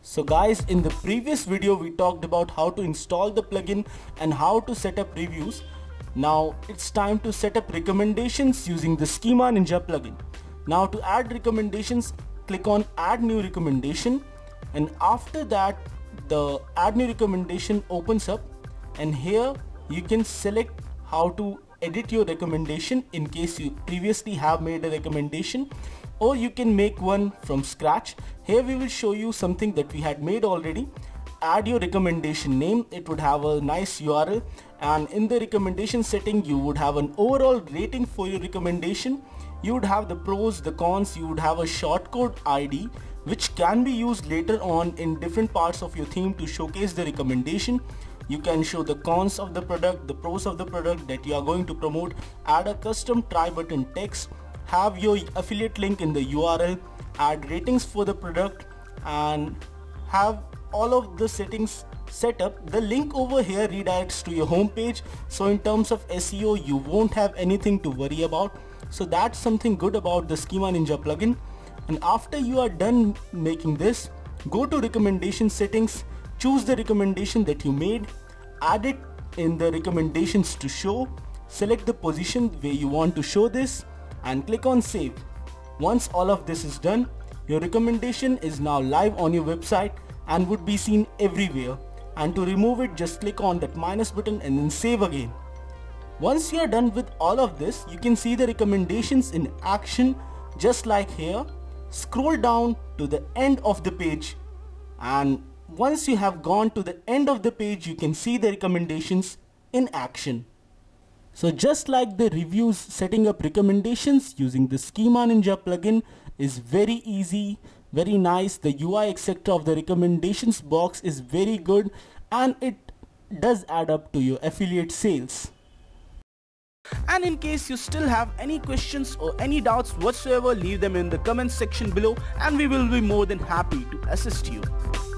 So guys, in the previous video we talked about how to install the plugin and how to set up reviews. Now it's time to set up recommendations using the Schema Ninja plugin. Now to add recommendations, click on add new recommendation, and after that the add new recommendation opens up, and here you can select how to edit your recommendation in case you previously have made a recommendation, or you can make one from scratch. Here we will show you something that we had made already. Add your recommendation name. It would have a nice URL, and in the recommendation setting you would have an overall rating for your recommendation. You would have the pros, the cons, you would have a shortcode ID which can be used later on in different parts of your theme to showcase the recommendation. You can show the cons of the product, the pros of the product that you are going to promote, add a custom try button text, have your affiliate link in the URL, add ratings for the product, and have all of the settings set up. The link over here redirects to your home page, so in terms of SEO you won't have anything to worry about. So that's something good about the Schema Ninja plugin. And after you are done making this, go to recommendation settings, choose the recommendation that you made, add it in the recommendations to show, select the position where you want to show this, and click on save. Once all of this is done, your recommendation is now live on your website and would be seen everywhere. And to remove it, just click on that minus button and then save again. Once you are done with all of this, you can see the recommendations in action just like here. Scroll down to the end of the page, and once you have gone to the end of the page, you can see the recommendations in action. So just like the reviews, setting up recommendations using the Schema Ninja plugin is very easy, very nice. The UI etc. of the recommendations box is very good, and it does add up to your affiliate sales. And in case you still have any questions or any doubts whatsoever, leave them in the comment section below and we will be more than happy to assist you.